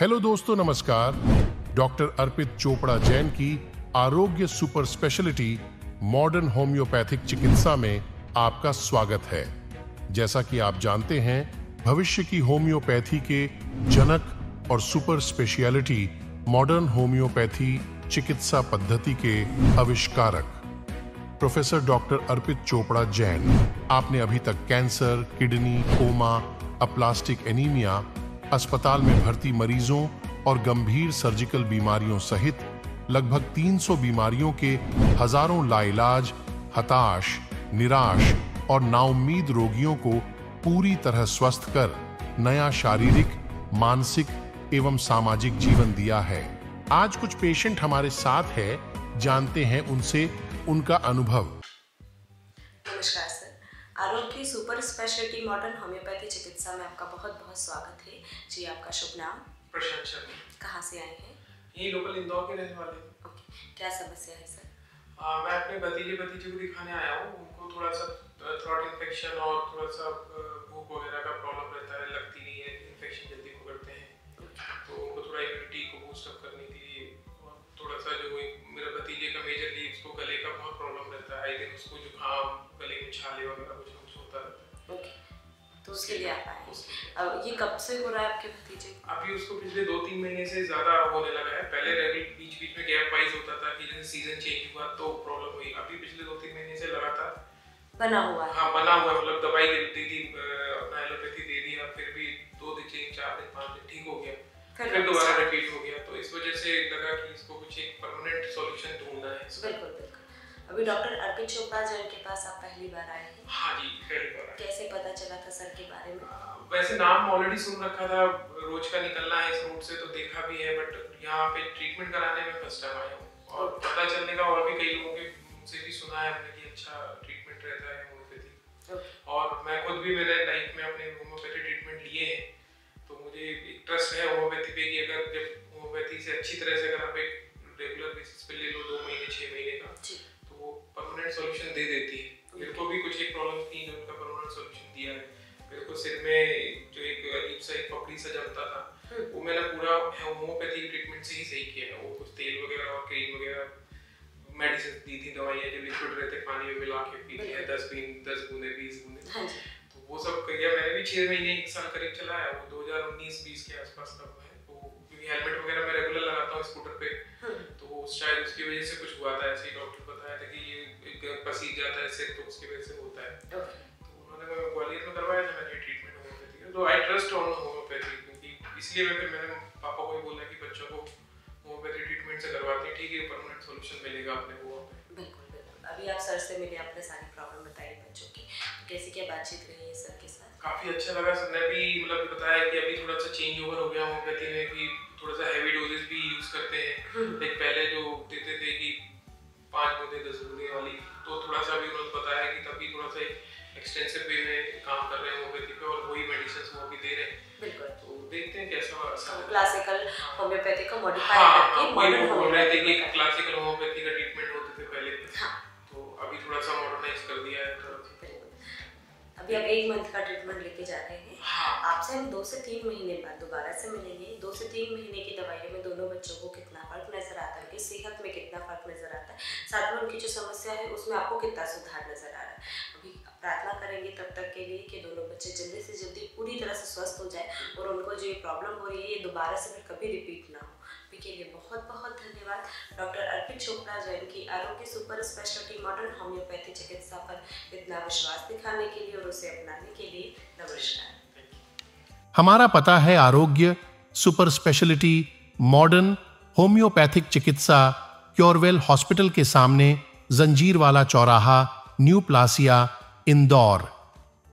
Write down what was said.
Hello दोस्तों, नमस्कार। Doctor Arpit Chopra Jain की आरोग्य सुपर स्पेशलिटी मॉडर्न होम्योपैथिक चिकित्सा में आपका स्वागत है। जैसा कि आप जानते हैं, भविष्य की होम्योपैथी के जनक और सुपर स्पेशलिटी मॉडर्न होम्योपैथी चिकित्सा पद्धति के आविष्कारक प्रोफेसर डॉक्टर अर्पित चोपड़ा जैन। आपने अभी तक cancer, kidney, coma, aplastic anaemia, अस्पताल में भर्ती मरीजों और गंभीर सर्जिकल बीमारियों सहित लगभग 300 बीमारियों के हजारों लाइलाज, हताश, निराश और नाउम्मीद रोगियों को पूरी तरह स्वस्थ कर नया शारीरिक, मानसिक एवं सामाजिक जीवन दिया है। आज कुछ पेशेंट हमारे साथ है, जानते हैं उनसे उनका अनुभव। नमस्कार सर, आरोग्य सुपर स्पेशलिटी मॉडर्न होम्योपैथी चिकित्सा में आपका बहुत बहुत स्वागत है जी। आपका शुभ नाम? प्रशांत शर्मा। कहाँ से आए हैं? ये लोकल इंदौर के रहने वाले हैं। ओके, क्या समस्या है सर? मैं अपने भतीजे को दिखाने आया हूँ। उनको थोड़ा सा थ्रोट इन्फेक्शन और थोड़ा सा भूख वगैरह का प्रॉब्लम रहता है, लगती नहीं है, इन्फेक्शन जल्दी पकड़ते हैं। तो उनको थोड़ा इम्यूनिटी को बूस्ट अप करने के लिए और थोड़ा सा जो मेरा भतीजे का मेजरली उसको गले का बहुत प्रॉब्लम रहता है। आई थिंक उसको जुकाम, गले में छाले वगैरह कुछ होता रहता है। ओके, तो उसके लिए आप आए। अब ये कब से हो रहा है आपके भतीजे? अभी उसको पिछले 2-3 महीने से ज्यादा होने लगा है। पहले रेगुलर बीच में गैप वाइज होता था कि जैसे सीजन चेंज हुआ तो प्रॉब्लम हुई। अभी पिछले 2-3 महीने से लगातार बना हुआ है। हाँ, बना हुआ, मतलब दवाई दे दी, अपना एलोपैथी दे दिया, फिर भी 2 दिन, 4 दिन, 5 दिन ठीक हो गया, फिर दोबारा रिपीट हो गया। तो इस वजह से लगा कि इसको कुछ एक परमानेंट सॉल्यूशन ढूंढना है। बिल्कुल बिल्कुल। अभी डॉक्टर अर्पित चोपड़ा जैन के पास आप पहली बार आए हैं? हाँ जी, पहली बार आए। कैसे पता चला था सर के बारे में? वैसे नाम ऑलरेडी सुन रखा था, रोज का निकलना है इस रूट से तो देखा भी है, बट यहाँ पे ट्रीटमेंट कराने में फर्स्ट टाइम आया हूँ। और पता चलने का और भी कई लोगों के मुझसे भी सुना है हमने कि अच्छा ट्रीटमेंट रहता है होम्योपैथी। और मैं खुद भी मेरे लाइफ में अपने होम्योपैथी ट्रीटमेंट लिए हैं, तो मुझे एक ट्रस्ट है होम्योपैथी पे कि अगर जब होम्योपैथी से अच्छी तरह से अगर आप एक रेगुलर बेसिस पे ले लो 2 महीने 6 महीने का, तो वो परमानेंट सॉल्यूशन दे देती है। मेरे को भी कुछ एक प्रॉब्लम थी जो उनका परमानेंट सॉल्यूशन दिया है। मेरे को सिर में जो एक अजीब सा एक पपड़ी सा जमता था, वो मैंने पूरा होम्योपैथी ट्रीटमेंट से ही सही किया है। वो कुछ तेल वगैरह और क्रीम वगैरह, मेडिसिन दी थी, दवाइयाँ जो लिक्विड रहते पानी में मिला के पीते हैं, 10 बूंदे 20 बूंदे, तो वो सब किया मैंने भी। 6 महीने 1 साल करीब चलाया। वो 2019-20 के आसपास का है। तो क्योंकि हेलमेट वगैरह मैं रेगुलर लगाता हूँ स्कूटर पे, तो शायद उसकी वजह से कुछ हुआ था। ऐसे ही डॉक्टर बताया था कि ये पसीज जाता है सिर, तो उसकी वजह से होता है। तो उन्होंने ग्वालियर में करवाया था मैंने ट्रीटमेंट होम्योपैथी का। तो आई ट्रस्ट ऑन होम्योपैथी, क्योंकि इसलिए मैंने पापा को भी बोला कि बच्चों को होम्योपैथी ट्रीटमेंट से करवाते हैं, ठीक है, परमानेंट सॉल्यूशन मिलेगा अपने को। बिल्कुल बिल्कुल। अभी आप सर से मिले, आपने सारी प्रॉब्लम बताई बच्चों की, कैसी क्या बातचीत रही है सर के साथ? काफी अच्छा लगा। सर ने भी मतलब बताया कि अभी थोड़ा सा चेंज ओवर हो गया होम्योपैथी में, कि थोड़ा सा हैवी डोजेस भी यूज करते हैं। लाइक पहले जो देते थे कि 5 बूंदे 10 बूंदे वाली, तो थोड़ा सा भी उन्होंने बताया कि तभी थोड़ा सा एक्सटेंसिव वे में काम कर रहे हैं होम्योपैथी पे, और वही मेडिसिन वो भी दे रहे हैं। बिल्कुल। तो देखते हैं कैसा असर है। क्लासिकल होम्योपैथी को मॉडिफाई करके मॉडर्न होम्योपैथी की क्लासिकल होम्योपैथी का ट्रीटमेंट होते थे पहले, तो अभी थोड़ा सा मॉडर्नाइज कर दिया है। अभी आप 1 मंथ का ट्रीटमेंट लेके जा रहे हैं। आपसे हम 2 से 3 महीने बाद दोबारा से मिलेंगे। 2 से 3 महीने की दवाइयों में दोनों बच्चों को कितना फर्क नजर आता है, उनकी सेहत में कितना फर्क नजर आता है, साथ में उनकी जो समस्या है उसमें आपको कितना सुधार नजर आ रहा है। अभी प्रार्थना करेंगे तब तक के लिए कि दोनों बच्चे जल्दी से जल्दी पूरी तरह से स्वस्थ हो जाए और उनको जो ये प्रॉब्लम हो रही है ये दोबारा से फिर कभी रिपीट ना हो। अभी के लिए बहुत बहुत धन्यवाद। डॉक्टर अर्पित चोपड़ा जैन की आरोग्य सुपर स्पेशलिटी मॉडर्न होम्योपैथी चिकित्सा पर इतना विश्वास दिखाने के लिए और उसे अपनाने के लिए नमस्कार। हमारा पता है आरोग्य सुपर स्पेशलिटी मॉडर्न होम्योपैथिक चिकित्सा, क्योरवेल हॉस्पिटल के सामने, जंजीरवाला चौराहा, न्यू प्लासिया, इंदौर।